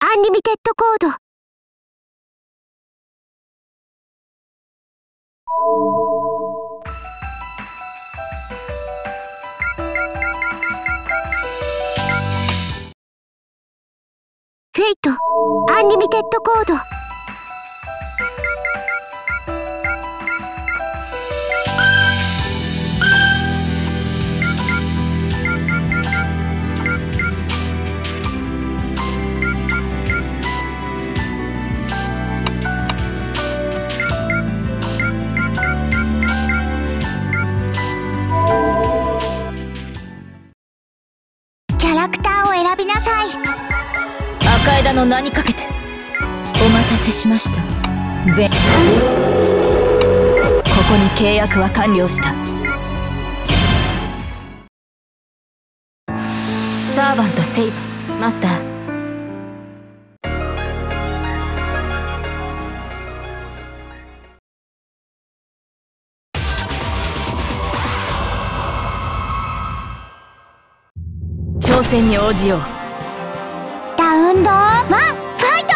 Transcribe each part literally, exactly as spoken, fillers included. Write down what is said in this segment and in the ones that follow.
アンリミテッドコード。フェイトアンリミテッドコード。キャラクターを選びなさい。 赤枝の名にかけて。お待たせしました。ぜここに契約は完了した。サーバントセイバーマスター。挑戦に応じよう。 ラウンドワンファイト。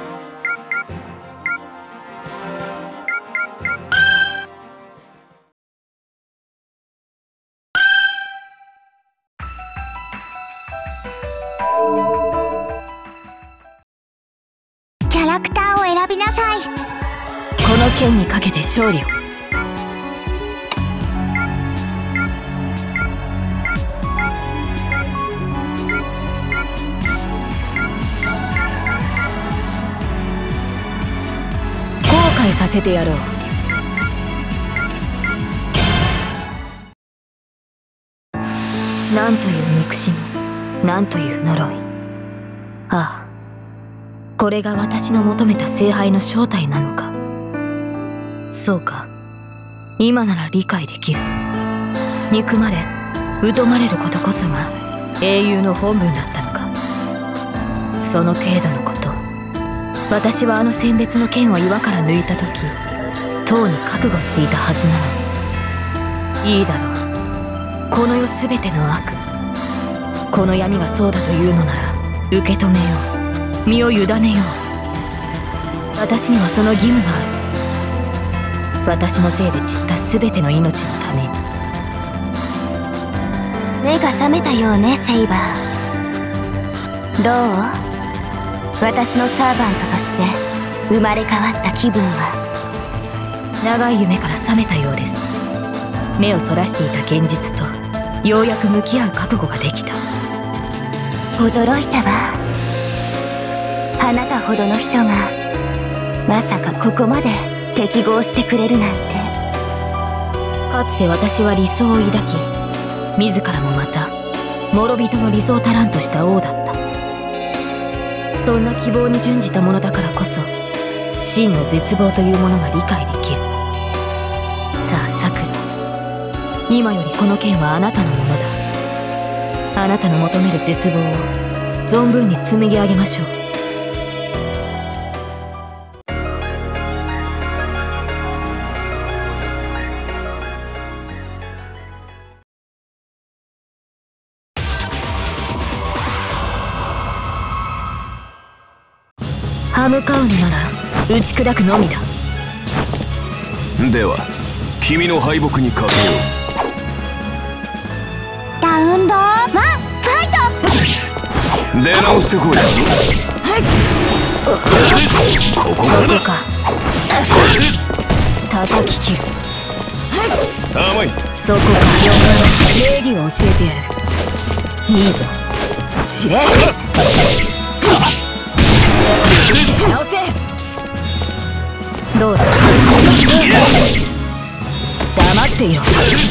キャラクターを選びなさい。 この剣にかけて勝利を。後悔させてやろう。なんという憎しみ、なんという呪い。ああ、これが私の求めた聖杯の正体なのか。そうか、今なら理解できる。憎まれ疎まれることこそが英雄の本分だったのか。その程度のこと、私はあの選別の剣を岩から抜いた時とうに覚悟していたはずなのに。いいだろう、この世すべての悪、この闇がそうだというのなら受け止めよう、身を委ねよう。私にはその義務がある。私のせいで散ったすべての命のために。 目が覚めたようね、セイバー。どう？私のサーバントとして生まれ変わった気分は。 長い夢から覚めたようです。目をそらしていた現実とようやく向き合う覚悟ができた。 驚いたわ。あなたほどの人がまさかここまで適合してくれるなんて。 かつて私は理想を抱き、自らもまた諸人の理想足らんとした王だった。そんな希望に準じたものだからこそ真の絶望というものが理解できる。さあさくら、今よりこの剣はあなたのものだ。あなたの求める絶望を存分に紡ぎ上げましょう。歯向かうのなら打ち砕くのみだ。 では君の敗北にかけよう。ラウンドワンファイト。出直してこい。ここまでか。叩き切る。 甘い。 そこか。礼儀を教えてやる。いいぞ。知れ。直せ。どうだ。黙っていろ。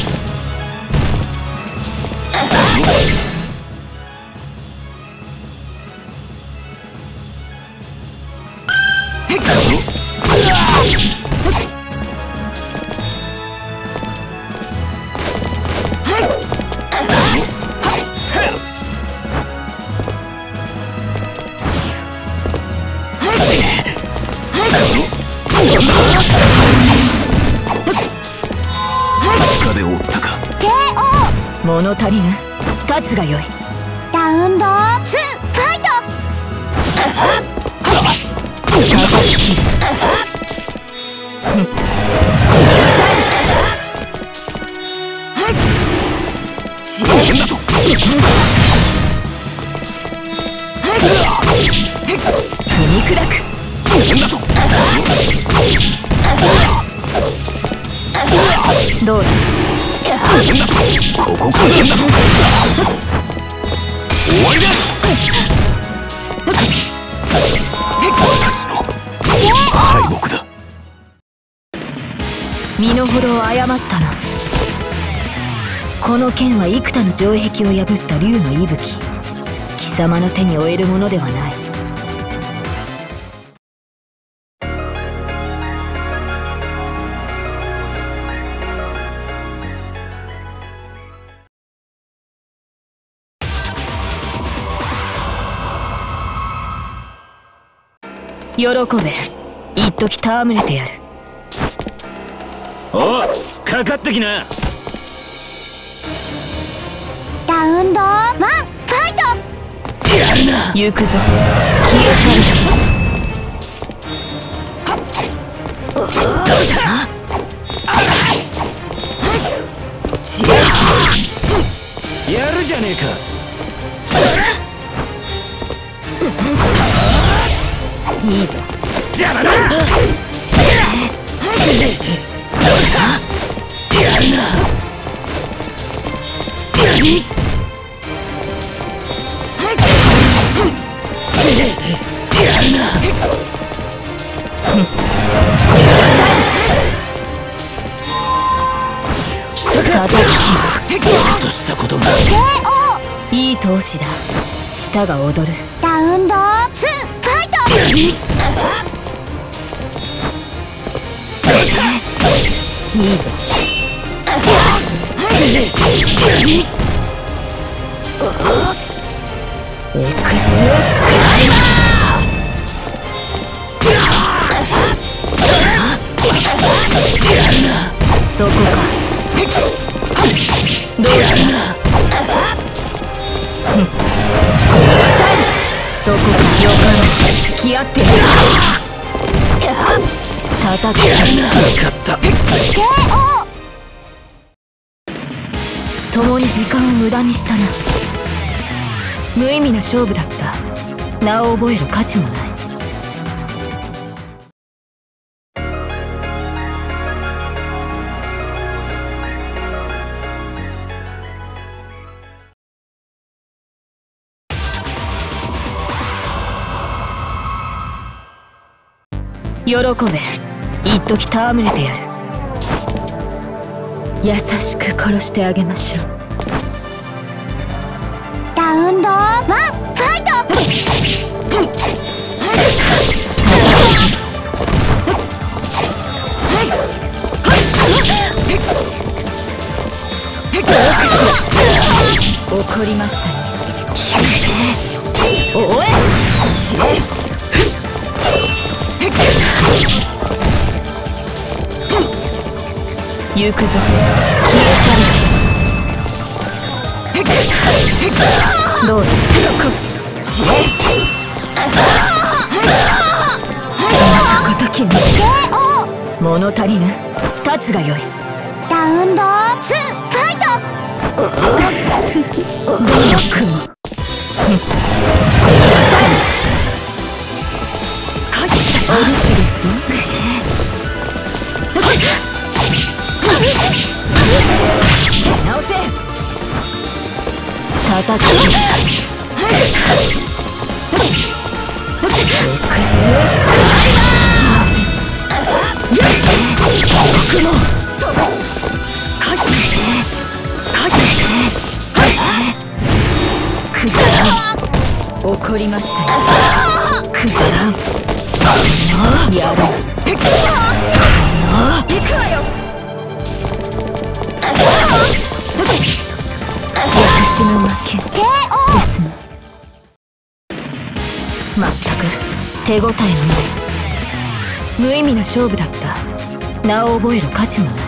物足りぬ。立つがよい。 ラウンドツーファイト。 砕く。 なんだと。 どうだ。 なんだと。ここからなんだと。終わりだ。私の敗北だ。 身の程を誤ったな。この剣は幾多の城壁を破った竜の息吹。貴様の手に負えるものではない。喜べ、一時戯れてやる。 おう、かかってきな。 ラウンドワンファイト。 やるな。 行くぞ、消え去る。どうした知恵。 やるじゃねえか。 いいぞ。 邪魔だ。どうした。やるな。何。やるな。 したか。 としたことが。 いい闘志だ。舌が踊る。 ラウンドツーファイト。 いいぞ。エクスクライマー。そこか。どうした。そこか。よかん付き合ってる。叩く。 勝った。 共に時間を無駄にしたな。無意味な勝負だった。名を覚える価値もない。喜べ、一時戯れてやる。優しく殺してあげましょう。 ラウンドワンファイト。 怒りましたね。おえ行くぞ、消え去る。どうだ。知恵。こときに物足りぬ。立つがよい。 ラウンドツーファイト。 どの雲。お留守ですね。直せ。叩く。怒りましたよ。くだらん。やる。行くわよ。私の負けですね。まったく手応えのない無意味な勝負だった。名を覚える価値もない。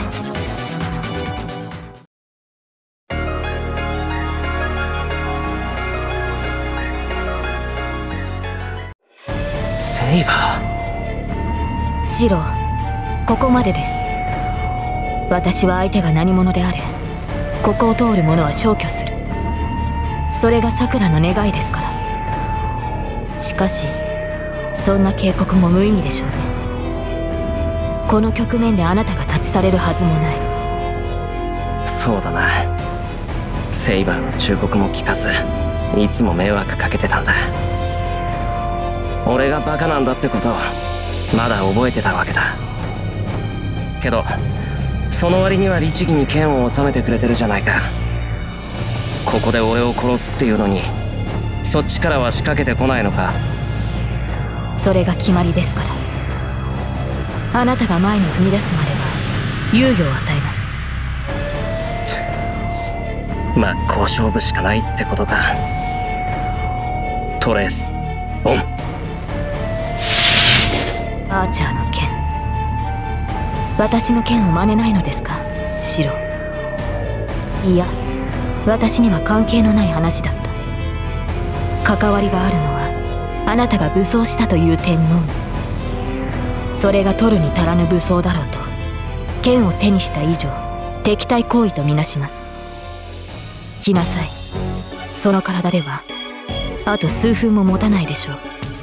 セイバー。 シロ、ここまでです。私は相手が何者であれ、ここを通る者は消去する。それがさくらの願いですから。しかしそんな警告も無意味でしょうね。この局面であなたが立ち去れるはずもない。 そうだな。セイバーの忠告も聞かず、いつも迷惑かけてたんだ。俺がバカなんだってことをまだ覚えてたわけだ。けどその割には律儀に剣を収めてくれてるじゃないか。ここで俺を殺すっていうのにそっちからは仕掛けてこないのか。 それが決まりですから。あなたが前に踏み出すまでは猶予を与えます。 真っ向勝負しかないってことか。トレースオン。 アーチャーの剣、私の剣を真似ないのですか、シロ。いや、私には関係のない話だった。関わりがあるのはあなたが武装したという点のみ。それが取るに足らぬ武装だろうと剣を手にした以上敵対行為とみなします。来なさい。その体ではあと数分も持たないでしょう。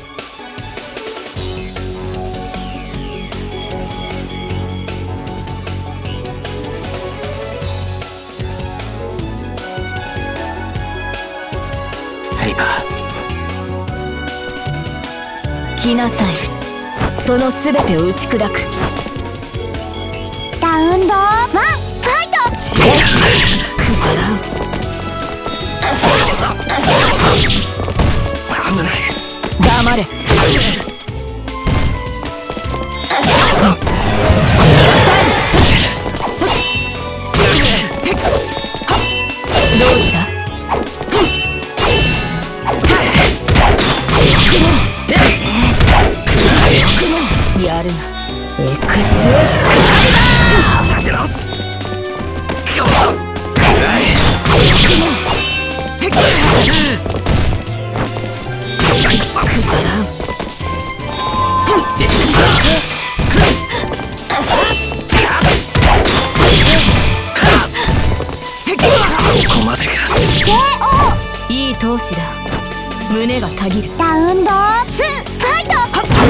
セイバー、 来なさい。その全てを打ち砕く。 ラウンドワンファイト。 くだらん。 危ない。 黙れ。どうした？やるな。エクス立て直す。くだらん。 ここまでか。 いい闘志だ。胸がたぎる。 ラウンドツーファイト。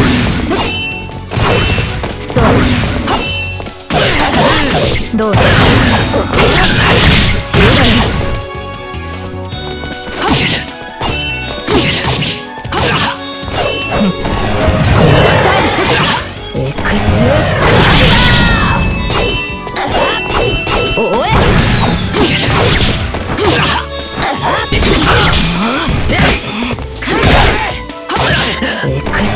そう。どうだ。エクスおえエクス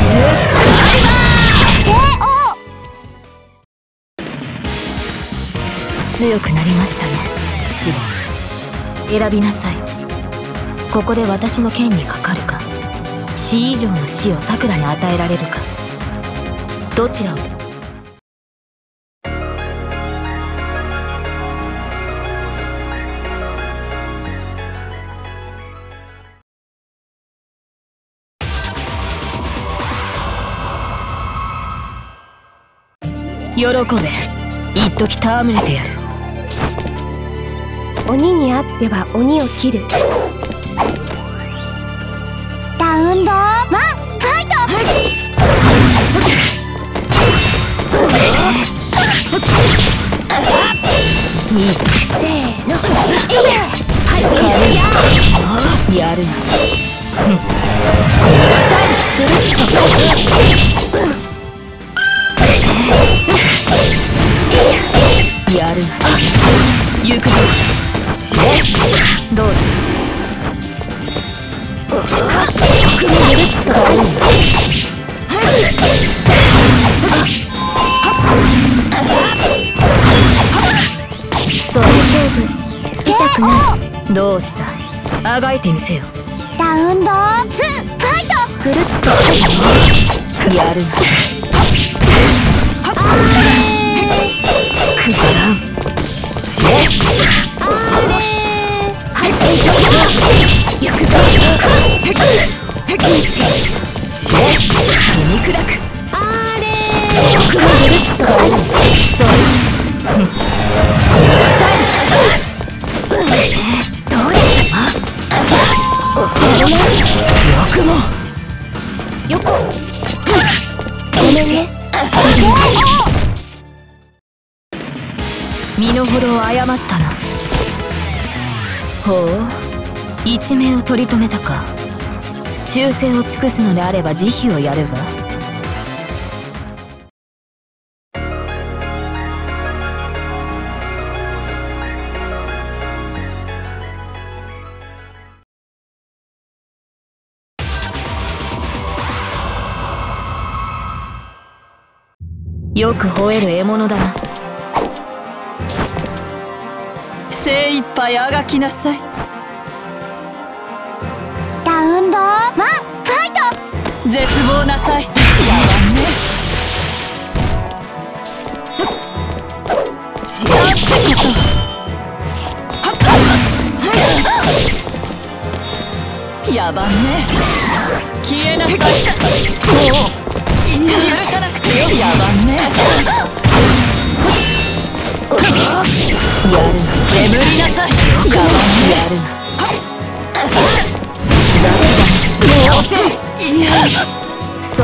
強くなりましたね、シロ。選びなさい。ここで私の剣にかかるか、死以上の死をさくらに与えられるか、どちらを。喜べ。一時戯れてやる。 鬼にあっては鬼を切る。ラウンドワンファイト。 いい。 せーの。 やるな。やるな。行くぞ。どうだ。そう勝負。痛くない。どうした。あがいてみせよ。 ラウンドツーファイト。 ぐるっとやるな。くだらん。行くぞ。踏み砕く。あれー。ぐるっとそう。どうしたよくも。よこ。 誤ったな。ほう、一命を取り留めたか。忠誠を尽くすのであれば慈悲をやるが。よく吠える獲物だな。 精一杯あがきなさい。 ラウンドワンファイト。 絶望なさい。やばんね。違うってことやばんね。消えなさい。もう許さなくてよ。やばんね。やるな。眠りなさい。やばんね。 やるな。 もうせいやそう。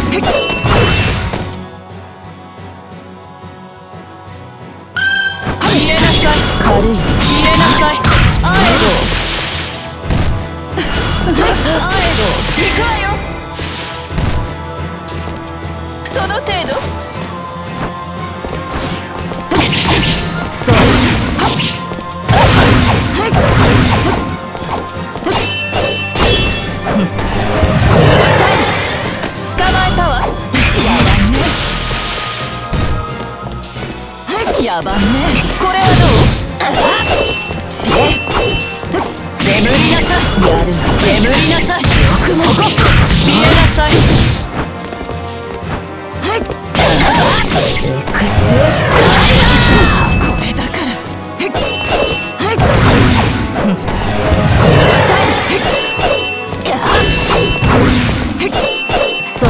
消えなさい。 軽い。 消えなさい。あえどあえど行くわよ。その程度。 そう。 捕まえたわ。やばんね。やばんね。これはどう。知恵。眠りなさい。 やるな。 眠りなさい。よくもこ。消えなさい。 エクスこれだから。 そう。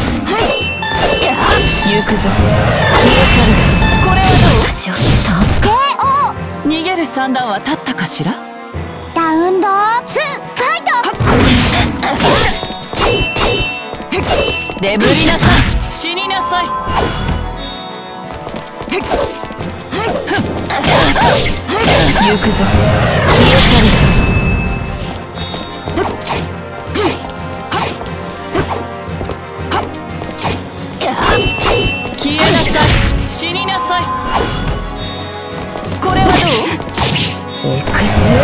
行くぞ。消え去る。 これはどう。 私を助け。 逃げる算段は立ったかしら。 ラウンドツーファイト。 眠りなさい。死になさい。 行くぞ。消え去る。 消えなさい。死になさい。これはどう。 エクス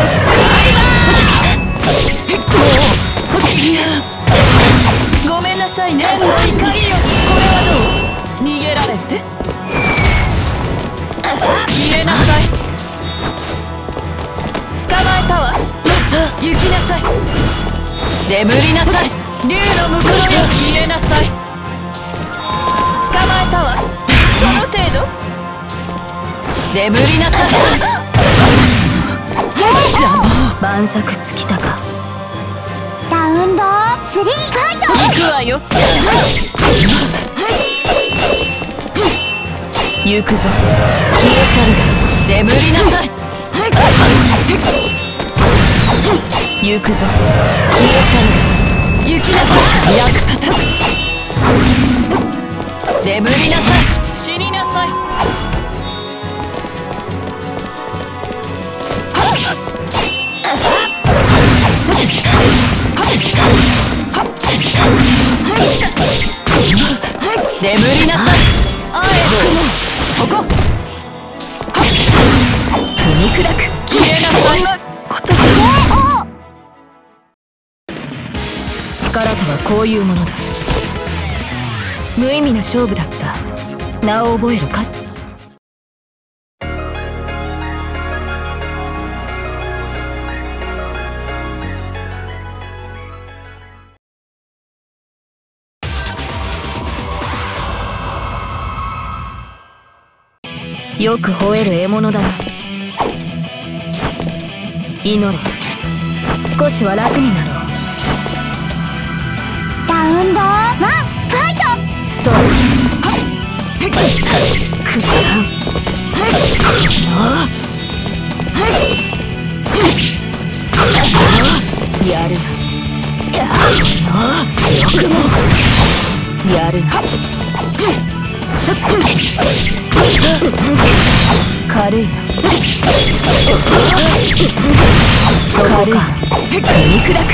ごめんなさいね。怒りよ。これはどう。逃げられて。消えなさい。捕まえたわ。行きなさい。眠りなさい。竜のむくろよ。消えなさい。捕まえたわ。その程度。眠りなさい。 万策尽きたか。 ラウンドスリーファイト。 行くわよ。 行くぞ。消え去る。 眠りなさい。 行くぞ。消え去る。 行きなさい。役立たず。眠りなさい。死になさい。眠りなさい。あえどそこ。踏み砕く。消えなさい。 力とはこういうものだ。無意味な勝負だった。名を覚えるか。よく吠える獲物だな。祈れ。少しは楽になろう。 ラウンドワンファイト。 そう。くだらん。やるな。よくもやるな。 軽いな。そこか。踏み砕く。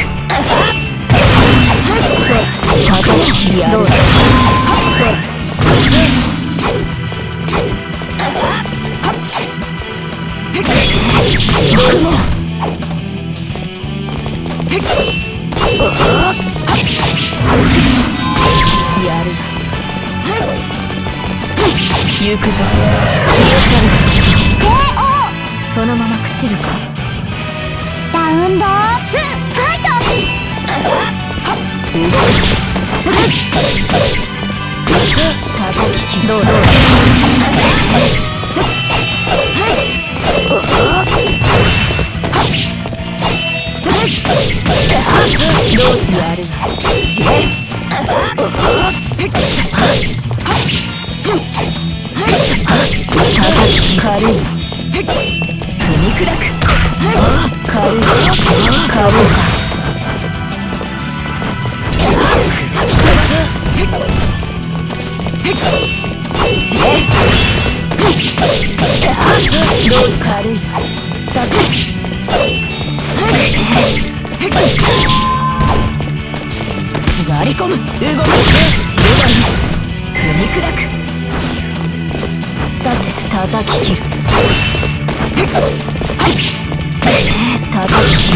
そう叩きやる。そうやる。行くぞ。そのまま朽ちるか。 ラウンドツーファイト。 叩きどうどうどうしてやるの。叩き軽い。踏み砕く。軽い軽いか。どうした軽い。さて座り込む。動く。白バイ踏み砕く。さて叩き切る。叩き切る。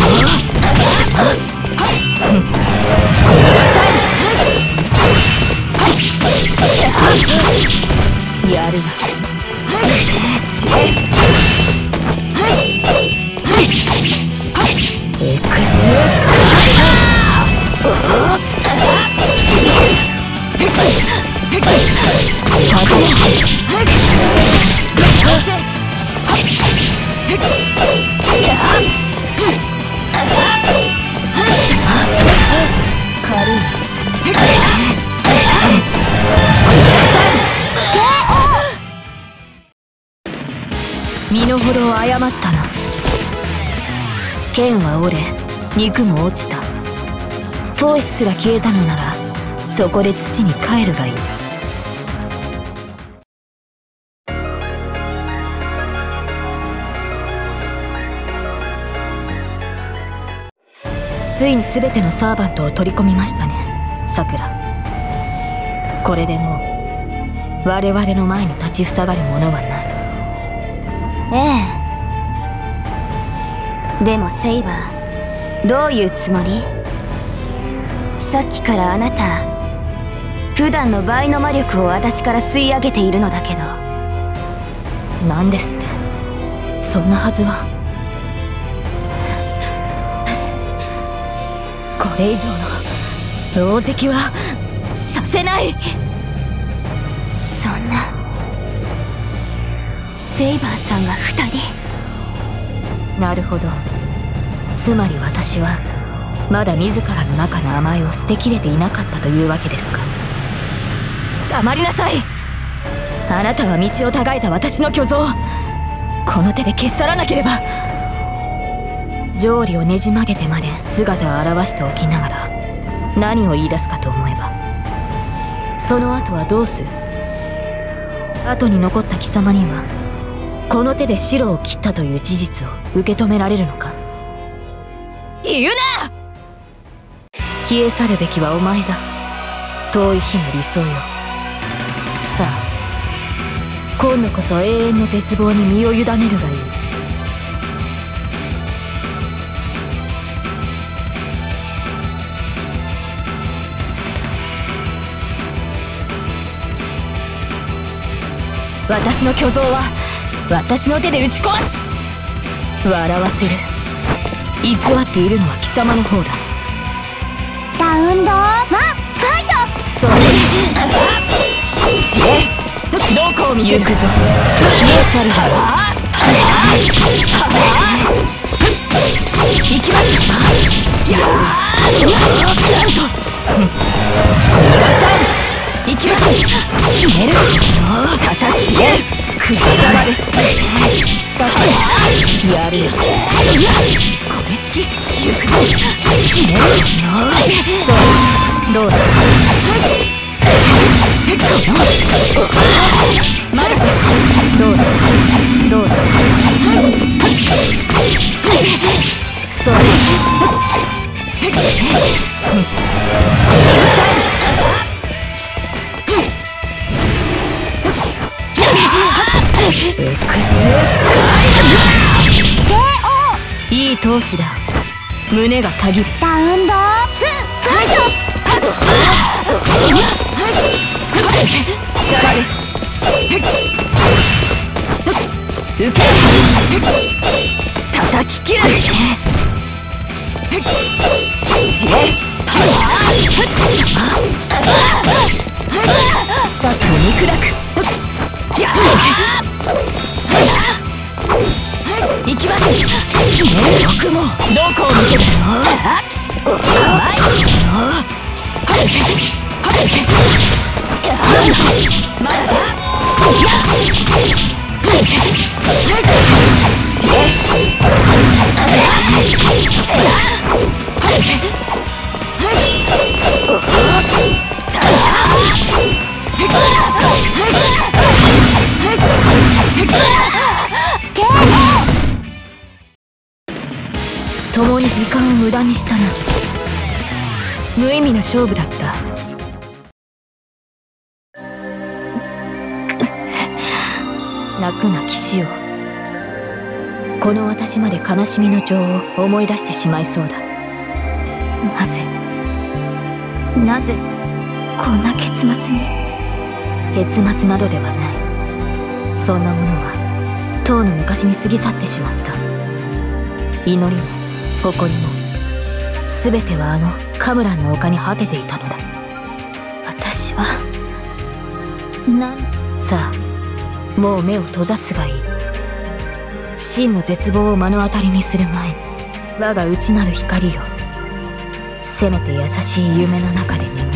やるな。エクス身の程を誤ったな。剣は折れ、肉も落ちた。闘志すら消えたのなら、そこで土に帰るがいい。ついに全てのサーバントを取り込みましたね、さくら。これでもう我々の前に立ちふさがるものはない。 ええ。でもセイバー、どういうつもり？さっきからあなた普段の倍の魔力を私から吸い上げているのだけど。 なんですって。そんなはずは。これ以上の狼藉はさせない。 そんな。セイバーさんが二人。 なるほど。つまり私はまだ自らの中の甘えを捨てきれていなかったというわけですか。黙りなさい。あなたは道をたがえた私の虚像をこの手で消し去らなければ。条理をねじ曲げてまで姿を現しておきながら何を言い出すかと思えば、その後はどうする。後に残った貴様にはこの手で白を切ったという事実を受け止められるのか。言うな。消え去るべきはお前だ。遠い日の理想よ。さあ今度こそ永遠の絶望に身を委ねるがいい。私の虚像は私の手で打ち壊す。笑わせる。偽っているのは貴様の方だ。 ラウンドワンファイト。 それ知れ。どこを見てる。行くぞ。消え去るだろう。行きます。やーなんと行きます。決める。叩き消え。くだざまです。さてやるよ。これ式行くぞ。決める。そうどうだ。叩まだどうだどうだそうだいい闘志だ。胸が限る。 ダウンドツーファイト。 力です。受け叩き切る。知れさっと肉砕く。行きます。よくもどこを見てるの。甘いまだだ。共に時間を無駄にしたな。無意味な勝負だった。泣くな騎士よ。この私まで悲しみの情を思い出してしまいそうだ。 なぜなぜこんな結末に。 結末などではない。そんなものはとうの昔に過ぎ去ってしまった。祈りも誇りも全てはあのカムランの丘に果てていたのだ。 私は何。 さあもう目を閉ざすがいい。真の絶望を目の当たりにする前に我が内なる光よ、せめて優しい夢の中で眠る。